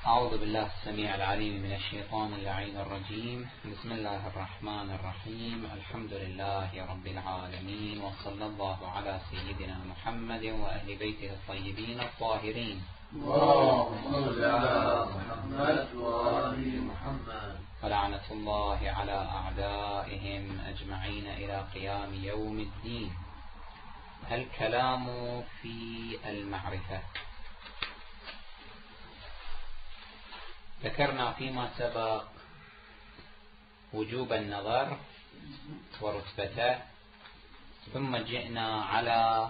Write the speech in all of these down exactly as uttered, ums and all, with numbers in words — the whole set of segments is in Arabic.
أعوذ بالله السميع العليم من الشيطان اللعين الرجيم. بسم الله الرحمن الرحيم. الحمد لله رب العالمين، وصلى الله على سيدنا محمد وأهل بيته الطيبين الطاهرين. اللهم صل على محمد وآل محمد. ولعنة الله على أعدائهم أجمعين إلى قيام يوم الدين. الكلام في المعرفة. ذكرنا فيما سبق وجوب النظر ورتبته، ثم جئنا على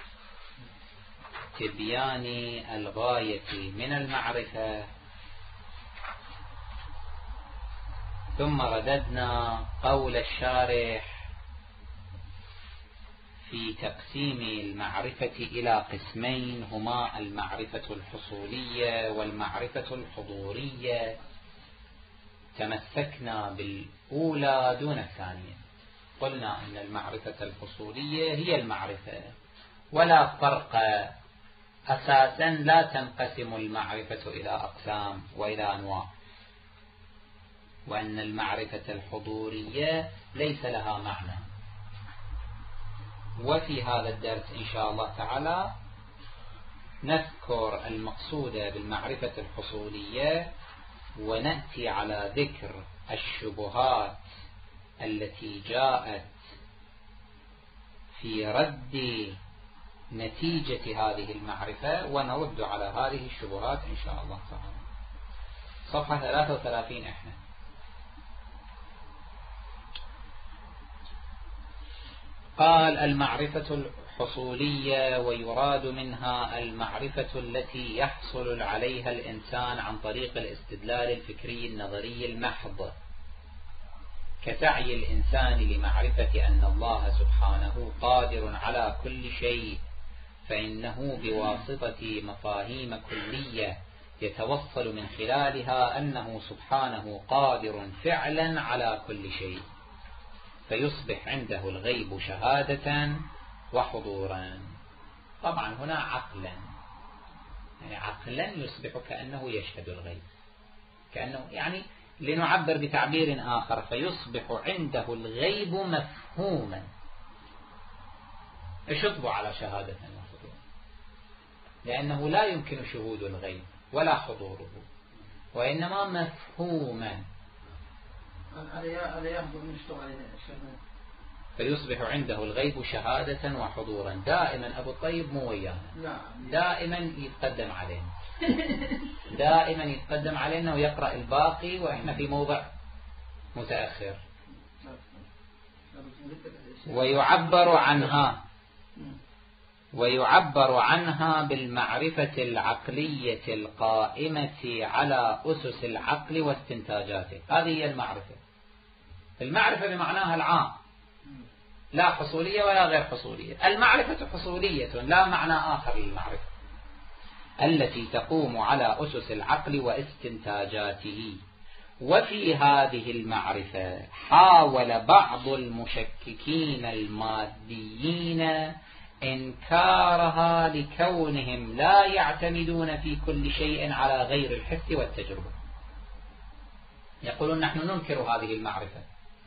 تبيان الغاية من المعرفة، ثم رددنا قول الشارح في تقسيم المعرفة إلى قسمين، هما المعرفة الحصولية والمعرفة الحضورية. تمسكنا بالأولى دون الثانية، قلنا أن المعرفة الحصولية هي المعرفة، ولا فرق أساسا، لا تنقسم المعرفة إلى أقسام وإلى أنواع، وأن المعرفة الحضورية ليس لها معنى. وفي هذا الدرس إن شاء الله تعالى نذكر المقصود بالمعرفة الحصولية، ونأتي على ذكر الشبهات التي جاءت في رد نتيجة هذه المعرفة، ونرد على هذه الشبهات إن شاء الله تعالى. صفحة ثلاثة وثلاثين احنا. قال: المعرفة الحصولية، ويراد منها المعرفة التي يحصل عليها الإنسان عن طريق الاستدلال الفكري النظري المحض، كسعي الإنسان لمعرفة أن الله سبحانه قادر على كل شيء، فإنه بواسطة مفاهيم كلية يتوصل من خلالها أنه سبحانه قادر فعلا على كل شيء، فيصبح عنده الغيب شهادة وحضورا. طبعا هنا عقلا، يعني عقلا يصبح كأنه يشهد الغيب، كأنه يعني لنعبر بتعبير آخر، فيصبح عنده الغيب مفهوما. اشطبوا على شهادة وحضورا، لأنه لا يمكن شهود الغيب ولا حضوره، وإنما مفهوما. فيصبح عنده الغيب شهادة وحضورا. دائما أبو الطيب مو ويانا، دائما يتقدم علينا، دائما يتقدم علينا ويقرأ الباقي، وإحنا في موضع متأخر. ويعبر عنها ويعبر عنها بالمعرفة العقلية القائمة على أسس العقل واستنتاجاته. هذه هي المعرفة. المعرفة بمعناها العام، لا حصولية ولا غير حصولية. المعرفة حصولية، لا معنى آخر للمعرفة، التي تقوم على أسس العقل واستنتاجاته. وفي هذه المعرفة حاول بعض المشككين الماديين إنكارها، لكونهم لا يعتمدون في كل شيء على غير الحس والتجربة. يقولون نحن ننكر هذه المعرفة،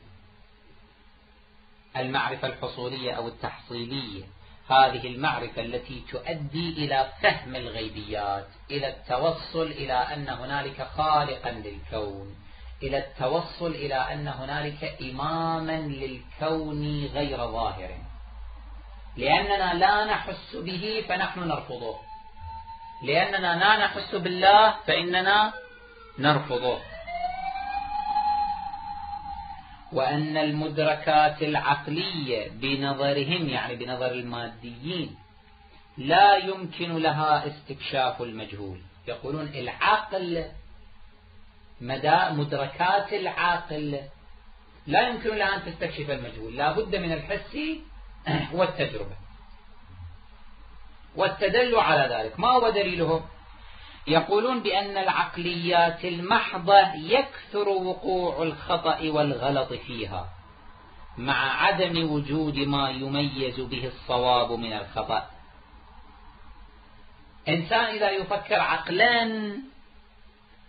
المعرفة الحصولية أو التحصيلية، هذه المعرفة التي تؤدي إلى فهم الغيبيات، إلى التوصل إلى أن هنالك خالقا للكون، إلى التوصل إلى أن هنالك إماما للكون غير ظاهر. لأننا لا نحس به فنحن نرفضه، لأننا لا نحس بالله فإننا نرفضه. وأن المدركات العقلية بنظرهم، يعني بنظر الماديين، لا يمكن لها استكشاف المجهول. يقولون العقل، مدى مدركات العقل لا يمكن لها أن تستكشف المجهول، لا بد من الحس والتجربة والتدل على ذلك. ما هو دليلهم؟ يقولون بأن العقليات المحضة يكثر وقوع الخطأ والغلط فيها، مع عدم وجود ما يميز به الصواب من الخطأ. إنسان إذا يفكر عقلا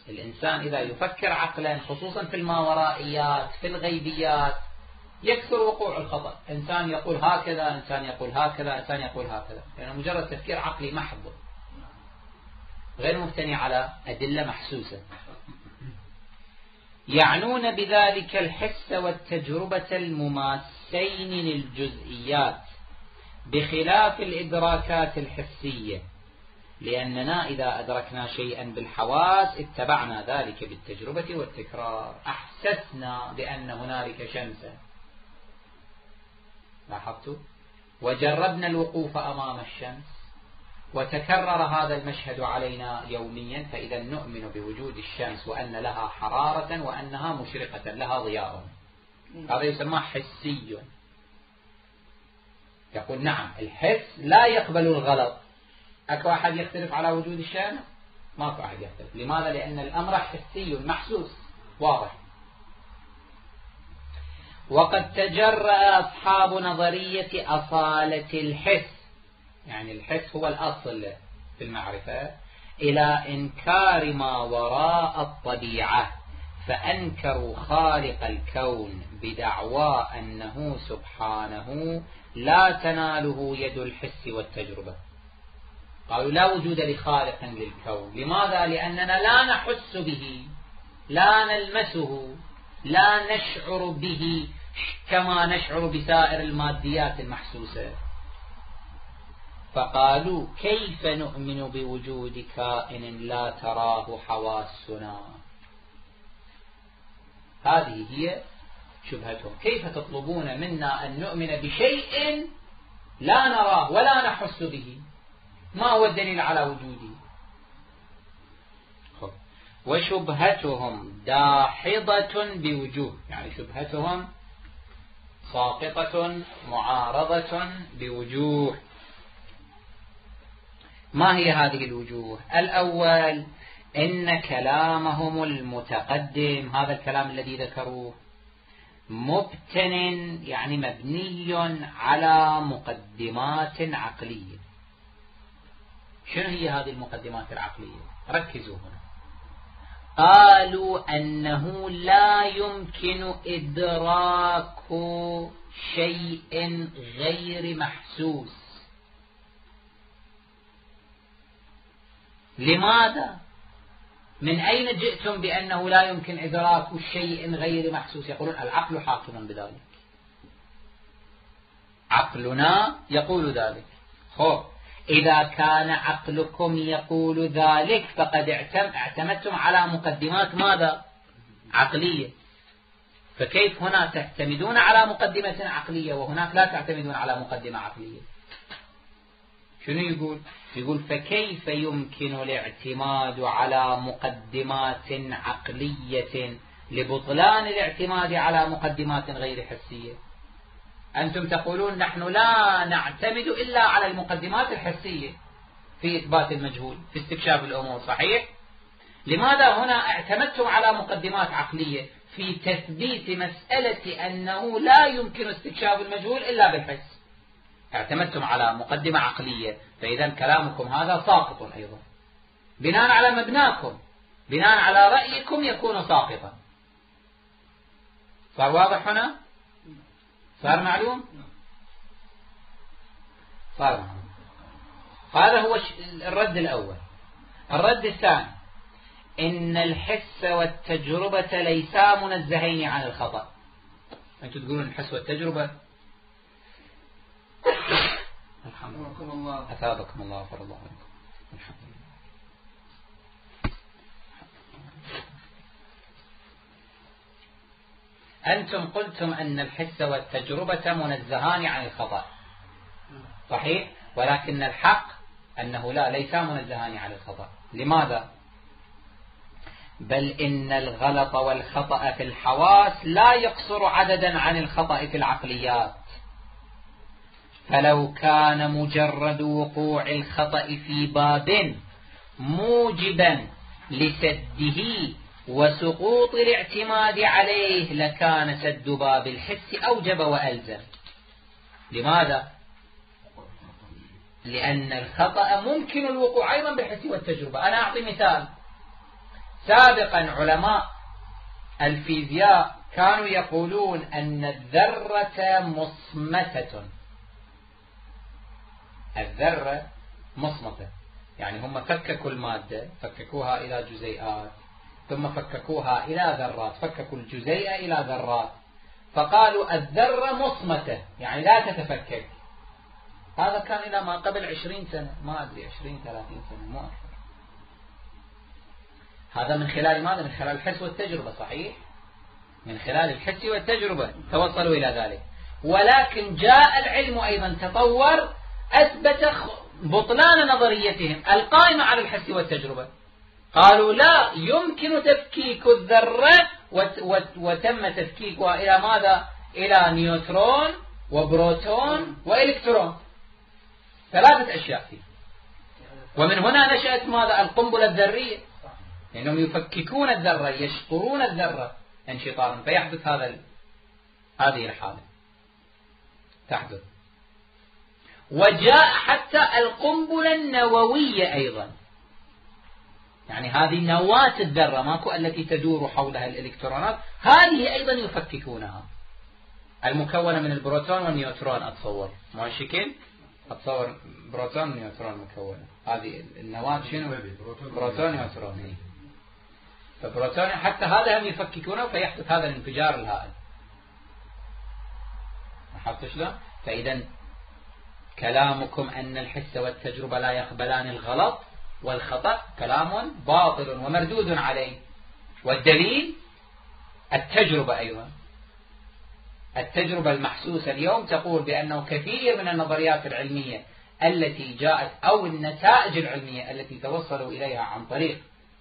الإنسان إذا يفكر عقلا خصوصا في الماورائيات في الغيبيات يكثر وقوع الخطأ. إنسان يقول هكذا، إنسان يقول هكذا، إنسان يقول هكذا، لأنه يعني مجرد تفكير عقلي محض غير مبتني على أدلة محسوسة. يعنون بذلك الحس والتجربة المماسين للجزئيات بخلاف الإدراكات الحسية، لأننا إذا أدركنا شيئا بالحواس اتبعنا ذلك بالتجربة والتكرار. أحسسنا بأن هنالك شمسا، لاحظتوا؟ وجربنا الوقوف أمام الشمس وتكرر هذا المشهد علينا يوميا، فإذا نؤمن بوجود الشمس وأن لها حرارة وأنها مشرقة لها ضياء. هذا يسمى حسي. يقول نعم الحس لا يقبل الغلط. أكو أحد يختلف على وجود الشمس؟ ماكو أحد يختلف. لماذا؟ لأن الأمر حسي محسوس واضح. وقد تجرأ أصحاب نظرية أصالة الحس، يعني الحس هو الأصل في المعرفة، إلى إنكار ما وراء الطبيعة، فأنكروا خالق الكون بدعوى أنه سبحانه لا تناله يد الحس والتجربة. قالوا لا وجود لخالق للكون. لماذا؟ لأننا لا نحس به، لا نلمسه، لا نشعر به كما نشعر بسائر الماديات المحسوسة. فقالوا كيف نؤمن بوجود كائن لا تراه حواسنا؟ هذه هي شبهتهم. كيف تطلبون منا أن نؤمن بشيء لا نراه ولا نحس به؟ ما هو الدليل على وجوده؟ وشبهتهم داحضة بوجوه، يعني شبهتهم ساقطة معارضة بوجوه. ما هي هذه الوجوه؟ الأول إن كلامهم المتقدم، هذا الكلام الذي ذكروه، مبتن يعني مبني على مقدمات عقلية. شنو هي هذه المقدمات العقلية؟ ركزوا هنا. قالوا أنه لا يمكن إدراك شيء غير محسوس. لماذا؟ من أين جئتم بأنه لا يمكن إدراك شيء غير محسوس؟ يقولون العقل حاكم بذلك، عقلنا يقول ذلك. خب إذا كان عقلكم يقول ذلك فقد اعتمدتم على مقدمات ماذا؟ عقلية. فكيف هنا تعتمدون على مقدمة عقلية وهناك لا تعتمدون على مقدمة عقلية؟ شنو يقول؟ يقول فكيف يمكن الاعتماد على مقدمات عقلية لبطلان الاعتماد على مقدمات غير حسية؟ أنتم تقولون نحن لا نعتمد إلا على المقدمات الحسية في إثبات المجهول، في استكشاف الأمور، صحيح؟ لماذا هنا اعتمدتم على مقدمات عقلية في تثبيت مسألة أنه لا يمكن استكشاف المجهول إلا بالحس؟ اعتمدتم على مقدمة عقلية، فإذا كلامكم هذا ساقط أيضا بناء على مبناكم، بناء على رأيكم يكون ساقطا. صار واضح هنا؟ صار معلوم؟ صار معلوم. هذا هو الرد الأول. الرد الثاني إن الحس والتجربة ليسا منزهين عن الخطأ. أنتم تقولون الحس والتجربة الحمد لله أثابكم الله وغفر الله لكم. الحمد لله. أنتم قلتم أن الحس والتجربة منزهان عن الخطأ، صحيح؟ ولكن الحق أنه لا، ليس منزهان عن الخطأ. لماذا؟ بل إن الغلط والخطأ في الحواس لا يقصر عددا عن الخطأ في العقليات. فلو كان مجرد وقوع الخطأ في باب موجبا لسده وسقوط الاعتماد عليه لكان سد باب الحس أوجب وألزم. لماذا؟ لأن الخطأ ممكن الوقوع أيضا بالحس والتجربة. أنا أعطي مثال. سابقا علماء الفيزياء كانوا يقولون أن الذرة مصمتة. الذرة مصمتة يعني هم فككوا المادة، فككوها إلى جزيئات، ثم فككوها إلى ذرات، فككوا الجزيئة إلى ذرات، فقالوا الذرة مصمتة يعني لا تتفكك. هذا كان إلى ما قبل عشرين سنة، ما أدري عشرين ثلاثين سنة مو أكثر. هذا من خلال ماذا؟ من خلال الحس والتجربة. صحيح، من خلال الحس والتجربة توصلوا إلى ذلك. ولكن جاء العلم أيضا تطور، أثبت بطلان نظريتهم القائمة على الحس والتجربة. قالوا لا يمكن تفكيك الذرة، وتم تفكيكها إلى ماذا؟ إلى نيوترون وبروتون وإلكترون، ثلاثة أشياء فيه. ومن هنا نشأت ماذا؟ القنبلة الذرية، لأنهم يفككون الذرة، يشطرون الذرة انشطارا، فيحدث هذا ال... هذه الحالة تحدث. وجاء حتى القنبلة النووية أيضا، يعني هذه نواة الذرة، ماكو التي تدور حولها الإلكترونات، هذه أيضا يفككونها، المكونة من البروتون والنيوترون. أتصور ما شكل أتصور بروتون ونيوترون مكونة، هذه النواة شنو؟ بروتون ونيوترون. فبروتون حتى هذا هم يفككونه، فيحدث هذا الانفجار الهائل. لاحظت شلون؟ فإذا كلامكم أن الحس والتجربة لا يقبلان الغلط والخطأ كلام باطل ومردود عليه. والدليل التجربة أيضا. التجربة المحسوسة اليوم تقول بأنه كثير من النظريات العلمية التي جاءت أو النتائج العلمية التي توصلوا إليها عن طريق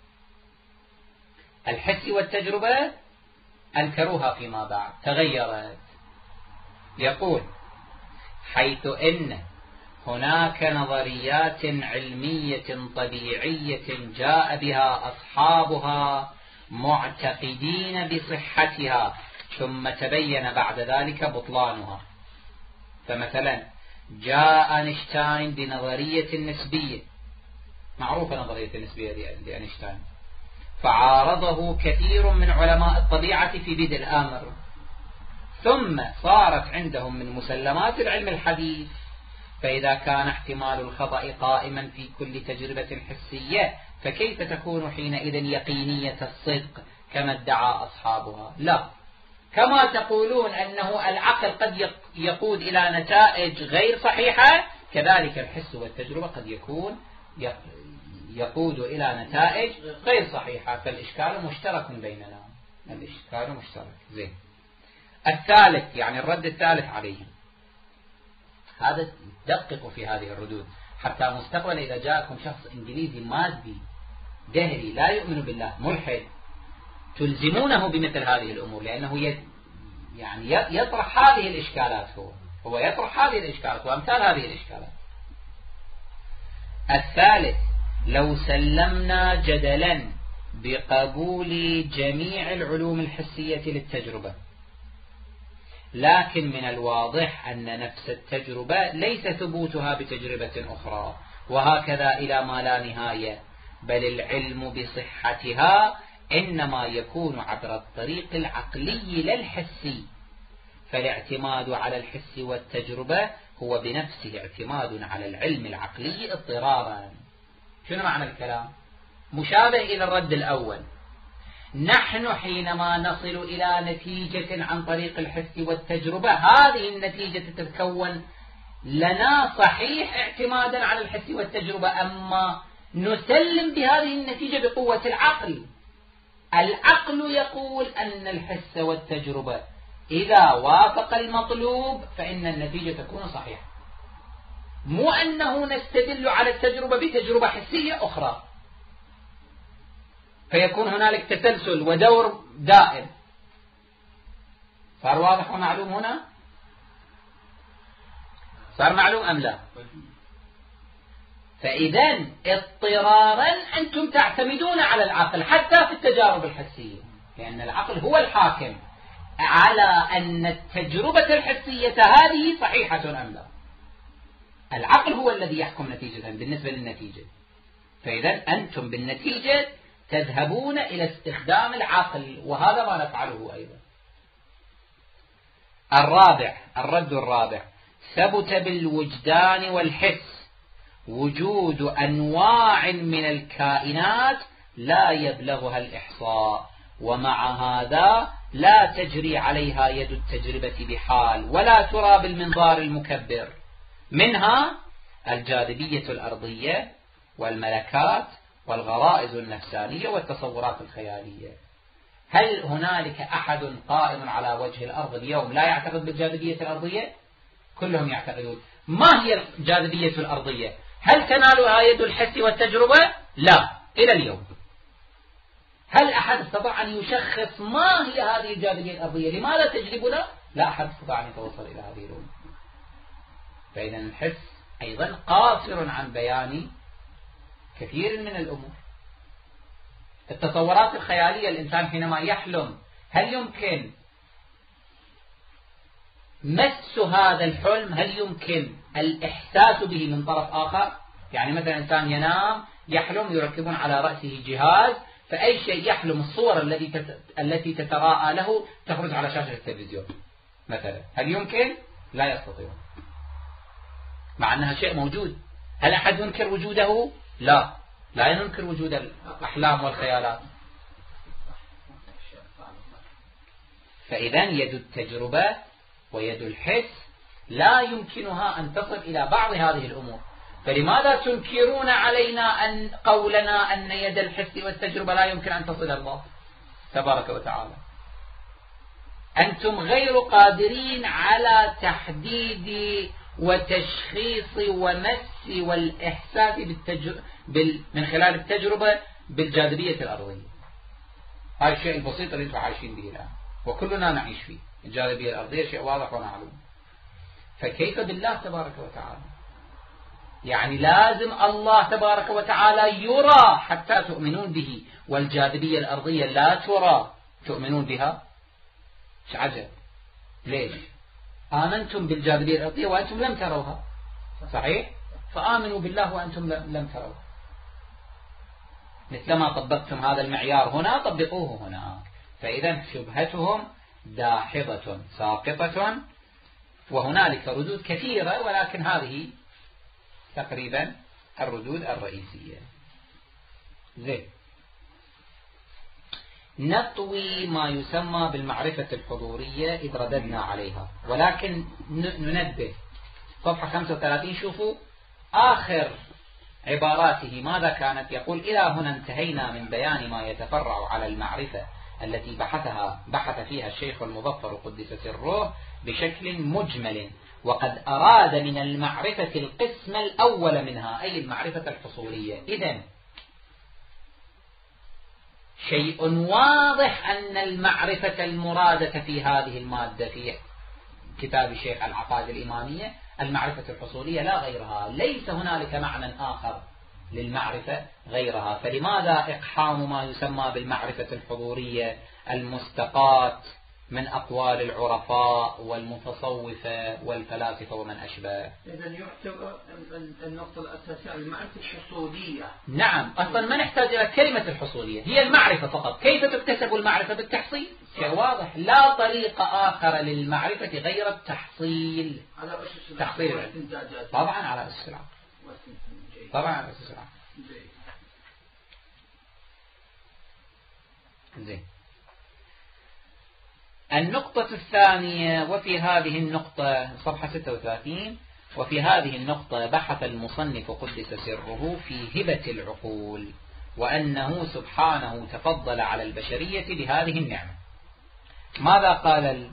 الحس والتجربة أنكروها فيما بعد، تغيرت. يقول حيث إن هناك نظريات علمية طبيعية جاء بها أصحابها معتقدين بصحتها، ثم تبين بعد ذلك بطلانها. فمثلا جاء أينشتاين بنظرية النسبية، معروفة نظرية النسبية لأينشتاين، فعارضه كثير من علماء الطبيعة في بدء الأمر، ثم صارت عندهم من مسلمات العلم الحديث. فإذا كان احتمال الخطأ قائما في كل تجربة حسية، فكيف تكون حينئذ يقينية الصدق كما ادعى أصحابها؟ لا، كما تقولون أنه العقل قد يقود إلى نتائج غير صحيحة، كذلك الحس والتجربة قد يكون يقود إلى نتائج غير صحيحة. فالإشكال مشترك بيننا، الإشكال مشترك. زين. الثالث يعني الرد الثالث عليهم، هذا دققوا في هذه الردود حتى مستقبلا إذا جاءكم شخص إنجليزي مادي دهري لا يؤمن بالله ملحد، تلزمونه بمثل هذه الأمور، لأنه يعني يطرح هذه الإشكالات، هو هو يطرح هذه الإشكالات وأمثال هذه الإشكالات. الثالث لو سلمنا جدلا بقبول جميع العلوم الحسية للتجربة، لكن من الواضح أن نفس التجربة ليس ثبوتها بتجربة أخرى، وهكذا إلى ما لا نهاية، بل العلم بصحتها إنما يكون عبر الطريق العقلي لا الحسي، فالاعتماد على الحس والتجربة هو بنفسه اعتماد على العلم العقلي اضطرارا. شنو معنى الكلام؟ مشابه إلى الرد الأول. نحن حينما نصل إلى نتيجة عن طريق الحس والتجربة، هذه النتيجة تتكون لنا صحيح اعتمادا على الحس والتجربة، أما نسلم بهذه النتيجة بقوة العقل. العقل يقول أن الحس والتجربة إذا وافق المطلوب فإن النتيجة تكون صحيحة، مو أنه نستدل على التجربة بتجربة حسية أخرى، فيكون هنالك تسلسل ودور دائم. صار واضح ومعلوم هنا؟ صار معلوم أم لا؟ فإذا اضطرارا أنتم تعتمدون على العقل حتى في التجارب الحسية، لأن العقل هو الحاكم على أن التجربة الحسية هذه صحيحة أم لا. العقل هو الذي يحكم نتيجة بالنسبة للنتيجة. فإذا أنتم بالنتيجة تذهبون إلى استخدام العقل، وهذا ما نفعله أيضا. الرابع، الرد الرابع: ثبت بالوجدان والحس وجود أنواع من الكائنات لا يبلغها الإحصاء، ومع هذا لا تجري عليها يد التجربة بحال، ولا ترى بالمنظار المكبر، منها الجاذبية الأرضية والملكات والغرائز النفسانية والتصورات الخيالية. هل هنالك أحد قائم على وجه الأرض اليوم لا يعتقد بالجاذبية الأرضية؟ كلهم يعتقدون. ما هي الجاذبية الأرضية؟ هل تنالها يد الحس والتجربة؟ لا، إلى اليوم. هل أحد استطاع أن يشخص ما هي هذه الجاذبية الأرضية؟ لماذا تجذبنا؟ لا أحد استطاع أن يتوصل إلى هذه الأمور. فإذا الحس أيضا قاصر عن بيان كثير من الأمور. التصورات الخيالية، الإنسان حينما يحلم هل يمكن مس هذا الحلم؟ هل يمكن الإحساس به من طرف آخر؟ يعني مثلا إنسان ينام يحلم، يركبون على رأسه جهاز، فأي شيء يحلم الصور التي التي تتراءى له تخرج على شاشة التلفزيون مثلا. هل يمكن؟ لا يستطيعون، مع أنها شيء موجود. هل أحد ينكر وجوده؟ لا، لا ينكر وجود الأحلام والخيالات. فإذا يد التجربة ويد الحس لا يمكنها أن تصل إلى بعض هذه الأمور. فلماذا تنكرون علينا أن قولنا أن يد الحس والتجربة لا يمكن أن تصل الله تبارك وتعالى؟ أنتم غير قادرين على تحديد وتشخيص ومس والإحساس بالتجر... بال... من خلال التجربة بالجاذبية الأرضية. هذا الشيء البسيط اللي انتم عايشين به الآن وكلنا نعيش فيه. الجاذبية الأرضية شيء واضح ومعلوم. فكيف بالله تبارك وتعالى؟ يعني لازم الله تبارك وتعالى يرى حتى تؤمنون به، والجاذبية الأرضية لا ترى تؤمنون بها؟ ايش عجب. ليش؟ آمنتم بالجاذبية الأرضية وأنتم لم تروها، صحيح؟ فآمنوا بالله وأنتم لم تروها. مثلما طبقتم هذا المعيار هنا طبقوه هنا. فإذا شبهتهم داحضة ساقطة، وهنالك ردود كثيرة، ولكن هذه تقريبا الردود الرئيسية. زين، نطوي ما يسمى بالمعرفة الحضورية إذ رددنا عليها، ولكن ننبه صفحة خمسة وثلاثين. شوفوا آخر عباراته ماذا كانت. يقول: إلى هنا انتهينا من بيان ما يتفرع على المعرفة التي بحثها بحث فيها الشيخ المظفر قدس سره بشكل مجمل، وقد أراد من المعرفة القسم الأول منها، أي المعرفة الحصولية. إذن شيء واضح أن المعرفة المرادة في هذه المادة في كتاب الشيخ العقائد الإيمانية المعرفة الحصولية لا غيرها. ليس هنالك معنى آخر للمعرفة غيرها. فلماذا إقحام ما يسمى بالمعرفة الحضورية المستقاة من أقوال العرفاء والمتصوفة والفلاسفة ومن أشبه؟ إذن يعتبر النقطة الأساسية المعرفة الحصولية. نعم، أصلا ما نحتاج إلى كلمة الحصولية، هي المعرفة فقط. كيف تكتسب المعرفة؟ بالتحصيل. شيء واضح، لا طريق آخر للمعرفة غير التحصيل. على أساس تحصيل طبعا على أساس العقل، طبعا على أساس العقل. زين. النقطة الثانية، وفي هذه النقطة صفحة ستة وثلاثين، وفي هذه النقطة بحث المصنف قدس سره في هبة العقول، وأنه سبحانه تفضل على البشرية بهذه النعمة. ماذا قال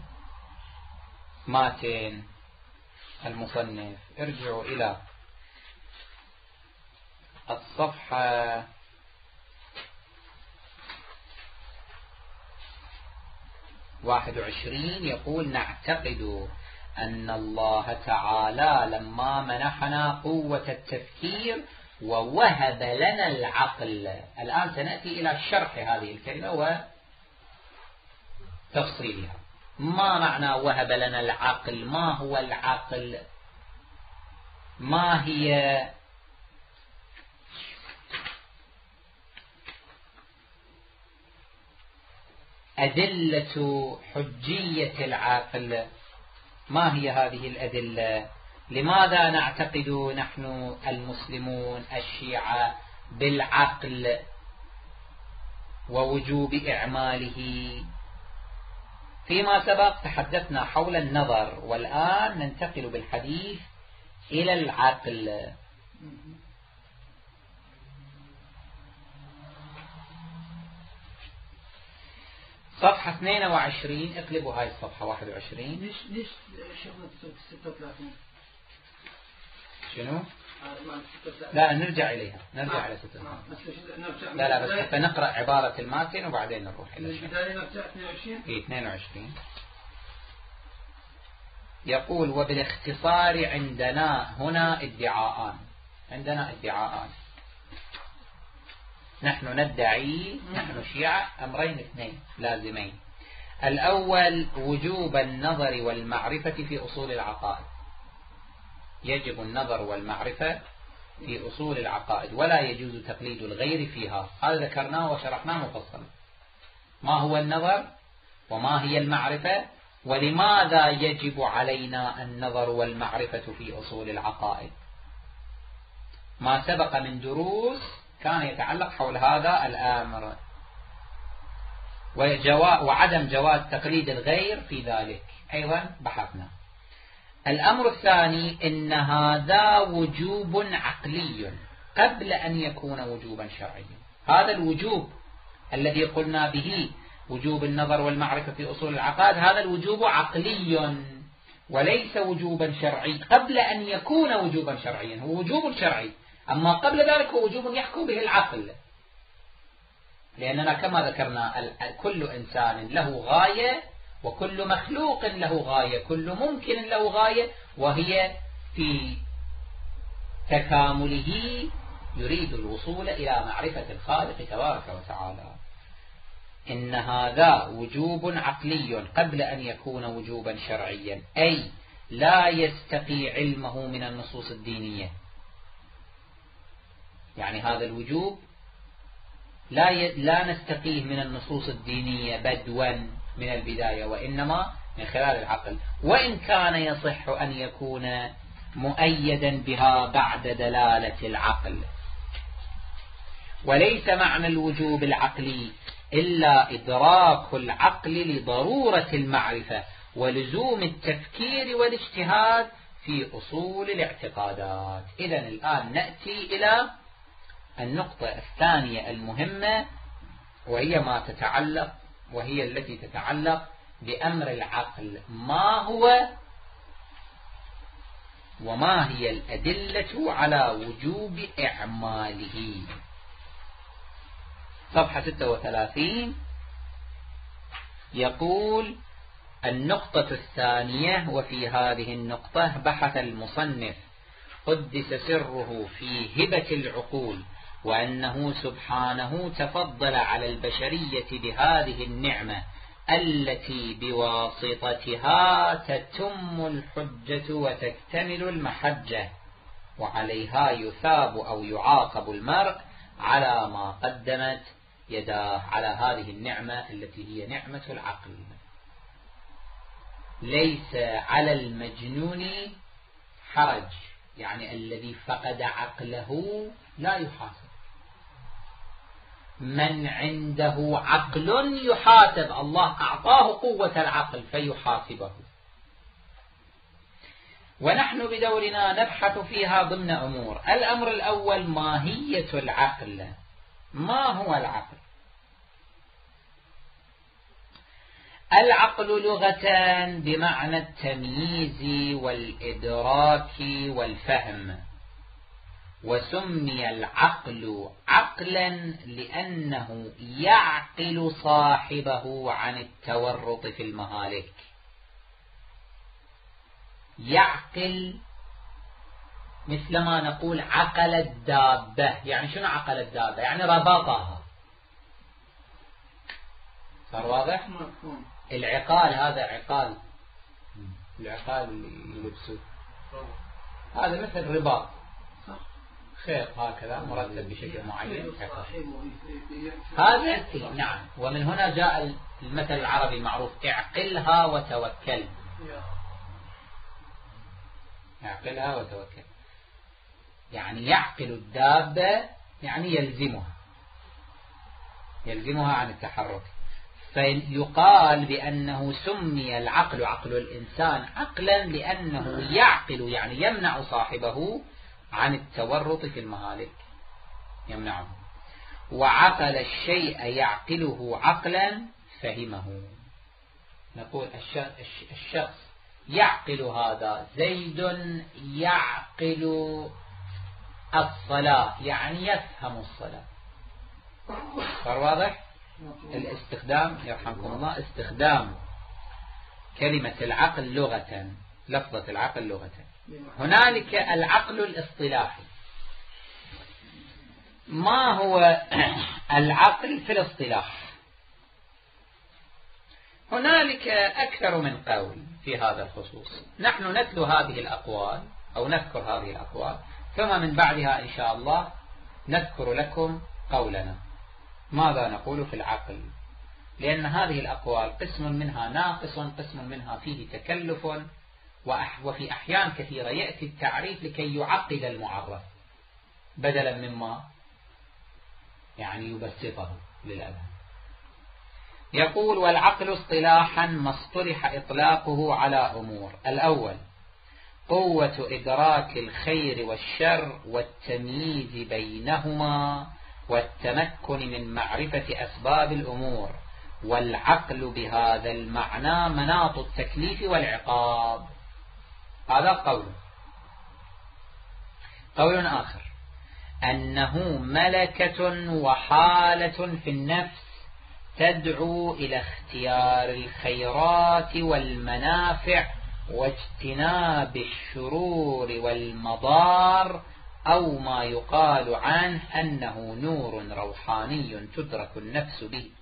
الماتن المصنف؟ ارجعوا إلى الصفحة واحد وعشرين. يقول: نعتقد أن الله تعالى لما منحنا قوة التفكير ووهب لنا العقل. الآن سنأتي إلى شرح هذه الكلمة وتفصيلها. ما معنى وهب لنا العقل؟ ما هو العقل؟ ما هي أدلة حجية العقل. ما هي هذه الأدلة؟ لماذا نعتقد نحن المسلمون الشيعة بالعقل ووجوب إعماله؟ فيما سبق تحدثنا حول النظر، والآن ننتقل بالحديث إلى العقل. صفحة اثنين وعشرين، اقلبوا هاي الصفحة واحد وعشرين. ليش ليش شغلة ستة وثلاثين؟ شنو؟ لا نرجع إليها، نرجع إلى ستة وثلاثين. لا لا بس حتى نقرأ عبارة الماتن وبعدين نروح إلى البداية. نرجع اثنين وعشرين. إيه اثنين وعشرين. يقول: وبالاختصار عندنا هنا ادعاءان. عندنا ادعاءان. نحن ندعي، نحن شيعة، أمرين اثنين لازمين. الأول وجوب النظر والمعرفة في أصول العقائد. يجب النظر والمعرفة في أصول العقائد، ولا يجوز تقليد الغير فيها. هذا ذكرناه وشرحناه مفصلا. ما هو النظر وما هي المعرفة ولماذا يجب علينا النظر والمعرفة في أصول العقائد. ما سبق من دروس كان يتعلق حول هذا الأمر، وعدم جواز تقليد الغير في ذلك أيضا بحثنا. الأمر الثاني إن هذا وجوب عقلي قبل أن يكون وجوبا شرعيا. هذا الوجوب الذي قلنا به وجوب النظر والمعرفة في أصول العقائد، هذا الوجوب عقلي وليس وجوبا شرعي قبل أن يكون وجوبا شرعيا. هو وجوب شرعي، أما قبل ذلك هو وجوب يحكم به العقل، لأننا كما ذكرنا كل إنسان له غاية وكل مخلوق له غاية، كل ممكن له غاية، وهي في تكامله يريد الوصول إلى معرفة الخالق تبارك وتعالى. إن هذا وجوب عقلي قبل أن يكون وجوبا شرعيا، أي لا يستقي علمه من النصوص الدينية. يعني هذا الوجوب لا ي... لا نستقيه من النصوص الدينية بدوا من البداية، وإنما من خلال العقل، وإن كان يصح أن يكون مؤيدا بها بعد دلالة العقل. وليس معنى الوجوب العقلي إلا إدراك العقل لضرورة المعرفة ولزوم التفكير والاجتهاد في أصول الاعتقادات. إذن الآن نأتي إلى النقطة الثانية المهمة، وهي ما تتعلق وهي التي تتعلق بأمر العقل. ما هو وما هي الأدلة على وجوب إعماله؟ صفحة ستة وثلاثين يقول: النقطة الثانية. وفي هذه النقطة بحث المصنف قدس سره في هبة العقول، وأنه سبحانه تفضل على البشرية بهذه النعمة التي بواسطتها تتم الحجة وتكتمل المحجة، وعليها يثاب أو يعاقب المرء على ما قدمت يداه، على هذه النعمة التي هي نعمة العقل. ليس على المجنون حرج، يعني الذي فقد عقله لا يحاسب. من عنده عقل يحاسب، الله أعطاه قوة العقل فيحاسبه. ونحن بدورنا نبحث فيها ضمن أمور. الأمر الأول ماهية العقل. ما هو العقل؟ العقل لغة بمعنى التمييز والإدراك والفهم، وسمي العقل عقلا لأنه يعقل صاحبه عن التورط في المهالك. يعقل مثل ما نقول عقل الدابة. يعني شنو عقل الدابة؟ يعني ربطها. صار واضح؟ العقال هذا عقال، العقال اللي يلبسوه هذا مثل رباط، خيط هكذا مرتب بشكل معين. هذا نعم. ومن هنا جاء المثل العربي المعروف اعقلها وتوكل. اعقلها وتوكل يعني يعقل الدابة، يعني يلزمها يلزمها عن التحرك. فيقال بأنه سمي العقل عقل الإنسان عقلا لأنه يعقل، يعني يمنع صاحبه عن التورط في المهالك، يمنعه. وعقل الشيء يعقله عقلا فهمه. نقول الشخص يعقل هذا، زيد يعقل الصلاة يعني يفهم الصلاة. صار واضح؟ الاستخدام يرحمكم الله استخدام كلمة العقل لغة، لفظة العقل لغة. هنالك العقل الاصطلاحي. ما هو العقل في الاصطلاح؟ هنالك أكثر من قول في هذا الخصوص. نحن نتلو هذه الأقوال أو نذكر هذه الأقوال، ثم من بعدها إن شاء الله نذكر لكم قولنا ماذا نقول في العقل، لأن هذه الأقوال قسم منها ناقص، قسم منها فيه تكلف، وفي أحيان كثيرة يأتي التعريف لكي يعقد المعرف بدلا مما يعني يبسطه للأذهان. يقول: والعقل اصطلاحا ما اصطلح إطلاقه على أمور: الأول قوة إدراك الخير والشر والتمييز بينهما والتمكن من معرفة أسباب الأمور، والعقل بهذا المعنى مناط التكليف والعقاب. هذا قول. قول آخر أنه ملكة وحالة في النفس تدعو إلى اختيار الخيرات والمنافع واجتناب الشرور والمضار، أو ما يقال عنه أنه نور روحاني تدرك النفس به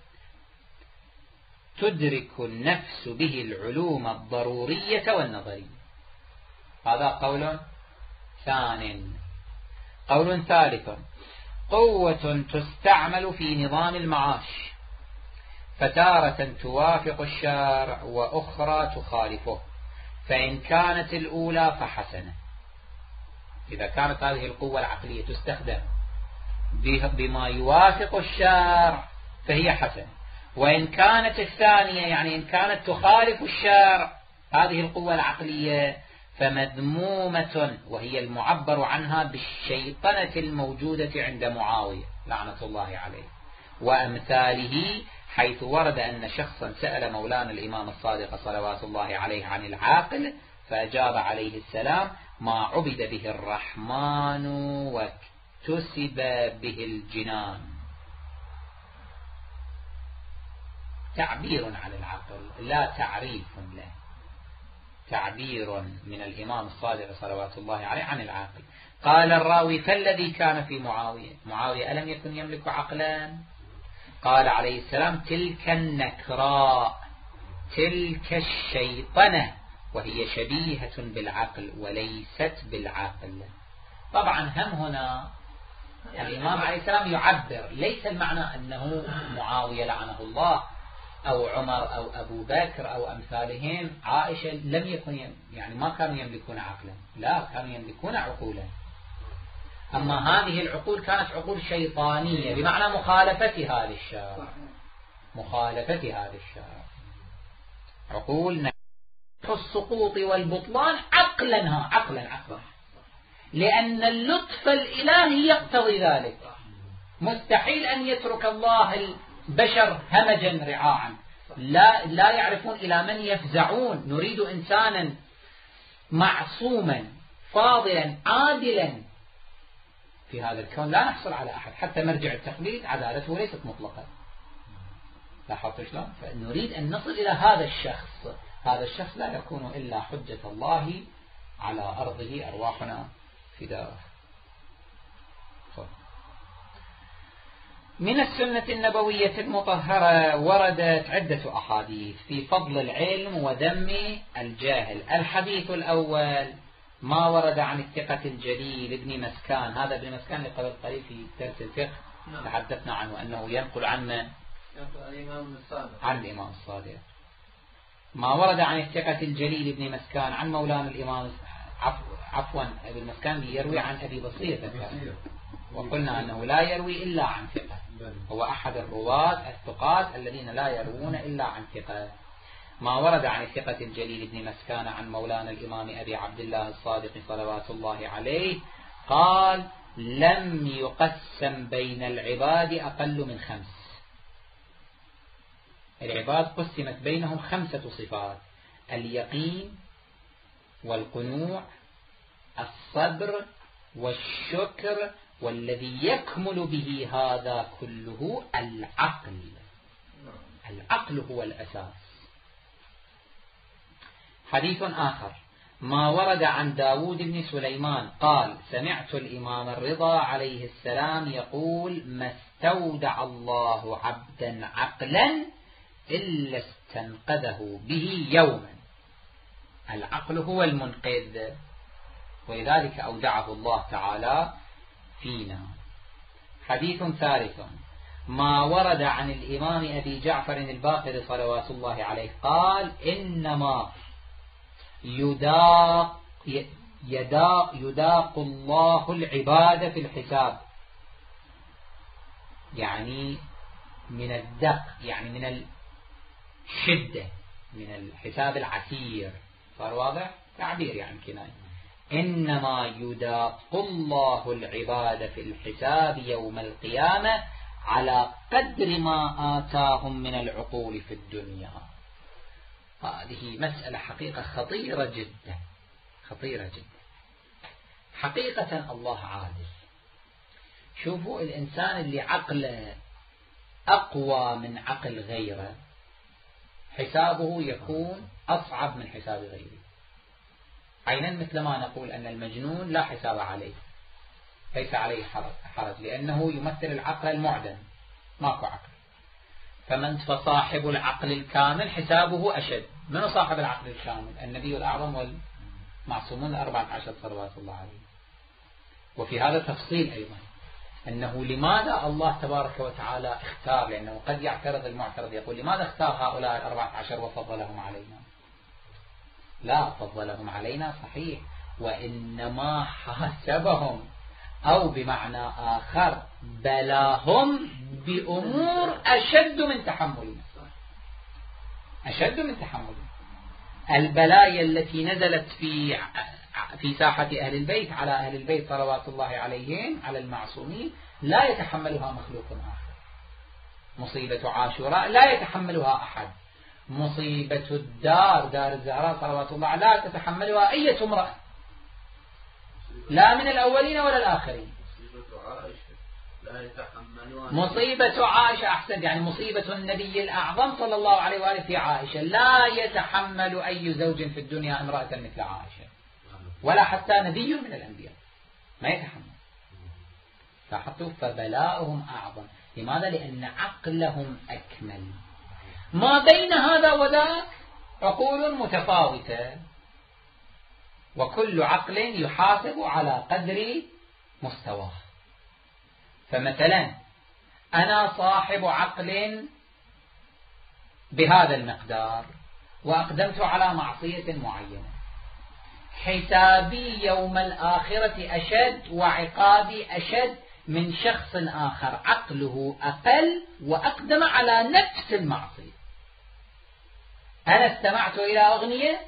تدرك النفس به العلوم الضرورية والنظرية. هذا قول ثان. قول ثالث: قوة تستعمل في نظام المعاش، فتارة توافق الشارع وأخرى تخالفه، فإن كانت الأولى فحسنة. إذا كانت هذه القوة العقلية تستخدم بما يوافق الشارع فهي حسنة، وإن كانت الثانية يعني إن كانت تخالف الشارع هذه القوة العقلية فمذمومة، وهي المعبر عنها بالشيطنة الموجودة عند معاوية لعنة الله عليه وأمثاله، حيث ورد أن شخصا سأل مولانا الإمام الصادق صلوات الله عليه عن العاقل، فأجاب عليه السلام: ما عبد به الرحمن واكتسب به الجنان. تعبير عن العقل لا تعريف له، تعبير من الإمام الصادق صلوات الله عليه عن العاقل. قال الراوي: فالذي كان في معاوية، معاوية ألم يكن يملك عقلا؟ قال عليه السلام: تلك النكراء، تلك الشيطنة، وهي شبيهة بالعقل وليست بالعقل. طبعا هم هنا الإمام عليه السلام يعبر، ليس المعنى أنه معاوية لعنه الله أو عمر أو أبو بكر أو أمثالهم، عائشة لم يكن يعني ما كانوا يملكون عقلا، لا كانوا يملكون عقولا. أما هذه العقول كانت عقول شيطانية بمعنى مخالفتها للشارع، مخالفتها للشارع، عقول السقوط والبطلان عقلا عقلا عقلا، لأن اللطف الإلهي يقتضي ذلك. مستحيل أن يترك الله البشر همجا رعاعا، لا, لا يعرفون إلى من يفزعون. نريد إنسانا معصوما فاضلا عادلا في هذا الكون، لا نحصل على أحد. حتى مرجع التقليد عدالته ليست مطلقة، لاحظت شلون؟ فنريد أن نصل إلى هذا الشخص. هذا الشخص لا يكون إلا حجة الله على أرضه، أرواحنا فداء. من السنة النبوية المطهرة وردت عدة أحاديث في فضل العلم وذم الجاهل. الحديث الأول: ما ورد عن الثقة الجليل ابن مسكان، هذا ابن مسكان اللي قبل قليل في درس الفقه نعم. تحدثنا عنه أنه ينقل عن من؟ الإمام الصادق. عن الإمام الصادق. ما ورد عن الثقة الجليل ابن مسكان عن مولانا الإمام عفوا ابن مسكان يروي عن أبي بصير، وقلنا أنه لا يروي إلا عن ثقة، هو أحد الرواة الثقات الذين لا يروون إلا عن ثقة. ما ورد عن الثقة الجليل ابن مسكان عن مولانا الإمام أبي عبد الله الصادق صلوات الله عليه قال: لم يقسم بين العباد أقل من خمس. العباد قسمت بينهم خمسة صفات: اليقين والقنوع، الصبر والشكر، والذي يكمل به هذا كله العقل. العقل هو الأساس. حديث آخر: ما ورد عن داود بن سليمان قال: سمعت الإمام الرضا عليه السلام يقول: ما استودع الله عبدا عقلا إلا استنقذه به يوما. العقل هو المنقذ، ولذلك أودعه الله تعالى فينا. حديث ثالث: ما ورد عن الإمام أبي جعفر الباقر صلوات الله عليه قال: إنما يداق, يداق, يداق الله العباد في الحساب، يعني من الدق، يعني من الشدة، من الحساب العسير. صار واضح؟ تعبير يعني كناية. إنما يداق الله العباد في الحساب يوم القيامة على قدر ما آتاهم من العقول في الدنيا. هذه مسألة حقيقة خطيرة جدا، خطيرة جدا حقيقة. الله عادل. شوفوا الإنسان اللي عقله أقوى من عقل غيره حسابه يكون أصعب من حساب غيره. عينا مثل ما نقول أن المجنون لا حساب عليه، ليس عليه حرج، لأنه يمثل العقل المعدم، ماكو عقل. فمن فصاحب العقل الكامل حسابه أشد. من صاحب العقل الكامل؟ النبي الأعظم والمعصومون الأربعة عشر صلوات الله عليه. وفي هذا تفصيل أيضا أنه لماذا الله تبارك وتعالى اختار، لأنه قد يعترض المعترض يقول: لماذا اختار هؤلاء الأربعة عشر وفضلهم علينا؟ لا، فضلهم علينا صحيح، وإنما حاسبهم، أو بمعنى آخر بلاهم بأمور أشد من تحملنا، أشد من تحملنا. البلايا التي نزلت في في ساحة أهل البيت على أهل البيت صلوات الله عليهم، على المعصومين، لا يتحملها مخلوق آخر. مصيبة عاشوراء لا يتحملها أحد. مصيبة الدار، دار الزهراء صلوات الله لا تتحملها أي امرأة، لا من الأولين ولا الآخرين. مصيبة عائشة أحسن، يعني مصيبة النبي الأعظم صلى الله عليه وآله في عائشة. لا يتحمل أي زوج في الدنيا امرأة مثل عائشة، ولا حتى نبي من الأنبياء ما يتحمل. لاحظتوا؟ فبلاؤهم أعظم. لماذا؟ لأن عقلهم أكمل. ما بين هذا وذاك عقول متفاوتة، وكل عقل يحاسب على قدر مستواه. فمثلا أنا صاحب عقل بهذا المقدار وأقدمت على معصية معينة، حسابي يوم الآخرة أشد وعقابي أشد من شخص آخر عقله أقل وأقدم على نفس المعصية. أنا استمعت إلى أغنية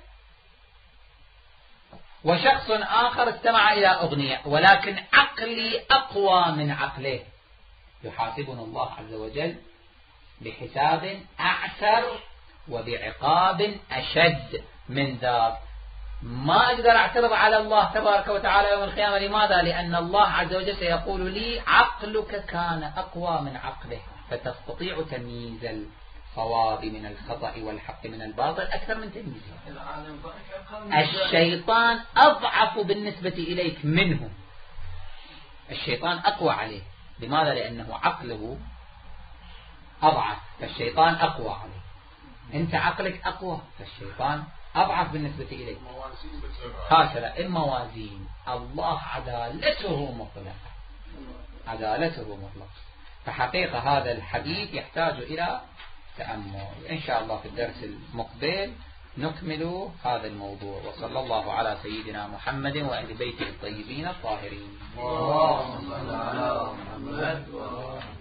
وشخص آخر استمع إلى أغنية، ولكن عقلي أقوى من عقله. يحاسبنا الله عز وجل بحساب أعسر وبعقاب أشد من ذاك. ما أقدر أعترض على الله تبارك وتعالى يوم القيامة. لماذا؟ لأن الله عز وجل سيقول لي: عقلك كان أقوى من عقله، فتستطيع تمييز الصواب من الخطأ والحق من الباطل أكثر من تمييزه. الشيطان أضعف بالنسبة إليك منه، الشيطان أقوى عليه. لماذا؟ لأنه عقله أضعف، فالشيطان أقوى عليه. أنت عقلك أقوى، فالشيطان أضعف بالنسبة إليه. هكذا الموازين الله عدالته مطلقة، عدالته مطلقة. فحقيقة هذا الحديث يحتاج إلى تأمل. إن شاء الله في الدرس المقبل نكمل هذا الموضوع. وصلى الله على سيدنا محمد وأهل بيته الطيبين الطاهرين.